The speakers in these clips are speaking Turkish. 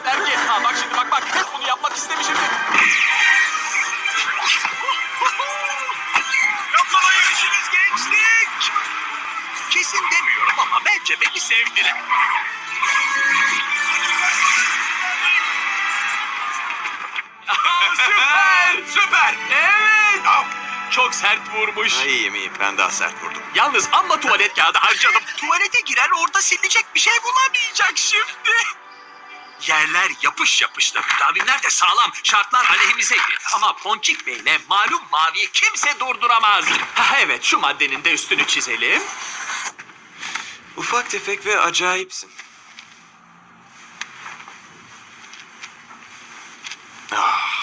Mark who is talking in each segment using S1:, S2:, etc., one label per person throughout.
S1: zanneder ki? Ha, bak şimdi bak. Hep bunu yapmak istemişimdir.
S2: Yapmayın işiniz gençlik. Kesin demiyorum ama bence beni sevdiler.
S1: Süper! Süper! Evet! Çok sert vurmuş.
S3: İyiyim. Ben daha sert vurdum.
S1: Yalnız amma tuvalet kağıdı harcadım.
S2: Tuvalete girer orada silecek bir şey bulamayacak şimdi. Yerler yapış yapıştı. Müdavimler de sağlam. Şartlar aleyhimizeydi. Ama Ponçik Bey'le malum maviyi kimse durduramaz.
S1: Ha, evet, şu maddenin de üstünü çizelim.
S3: Ufak tefek ve acayipsin. Ah.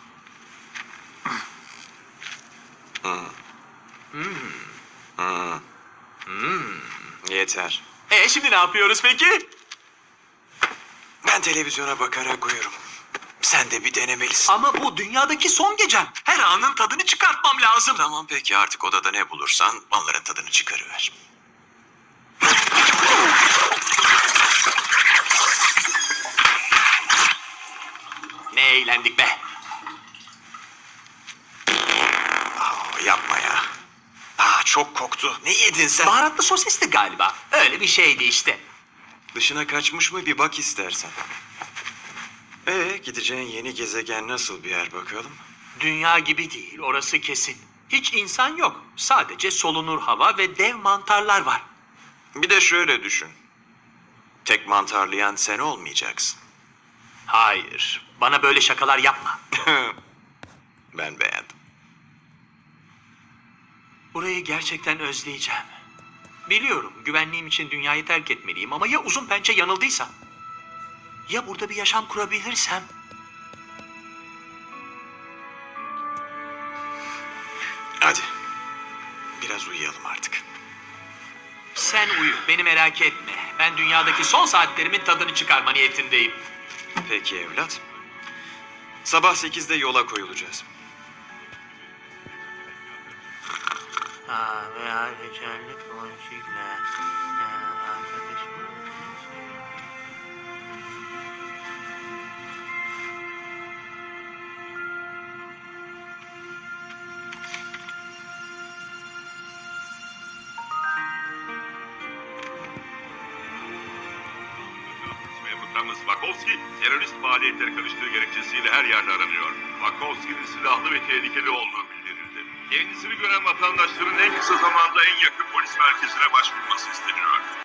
S3: Yeter.
S1: Şimdi ne yapıyoruz peki?
S3: Ben televizyona bakarak uyurum. Sen de bir denemelisin.
S1: Ama bu dünyadaki son gecem. Her anın tadını çıkartmam lazım.
S3: Tamam peki, artık odada ne bulursan onların tadını çıkarıver.
S1: Ne eğlendik be.
S3: Yapma ya. Çok koktu. Ne yedin sen?
S1: Baharatlı sosisti galiba. Öyle bir şeydi işte.
S3: Dışına kaçmış mı bir bak istersen. Gideceğin yeni gezegen nasıl bir yer bakalım?
S1: Dünya gibi değil, orası kesin. Hiç insan yok. Sadece solunur hava ve dev mantarlar var.
S3: Bir de şöyle düşün. Tek mantarlayan sen olmayacaksın.
S1: Hayır, bana böyle şakalar yapma.
S3: Ben beğendim.
S1: Burayı gerçekten özleyeceğim. Biliyorum, güvenliğim için dünyayı terk etmeliyim ama ya uzun pençe yanıldıysa? Ya burada bir yaşam kurabilirsem?
S3: Hadi. Biraz uyuyalım artık.
S1: Sen uyu, beni merak etme. Ben dünyadaki son saatlerimin tadını çıkarma niyetindeyim.
S3: Peki evlat. Sabah 8'de yola koyulacağız.
S1: Veya reçelli ponçikle arkadaşım.
S4: Memurlarımız Vakovski, terörist faaliyetleri karıştığı gerekçesiyle her yerde aranıyor. Vakovski'nin silahlı ve tehlikeli olduğu bildirildi. Kendisini gören vatandaşların en kısa zamanda en yakın polis merkezine başvurması isteniyor.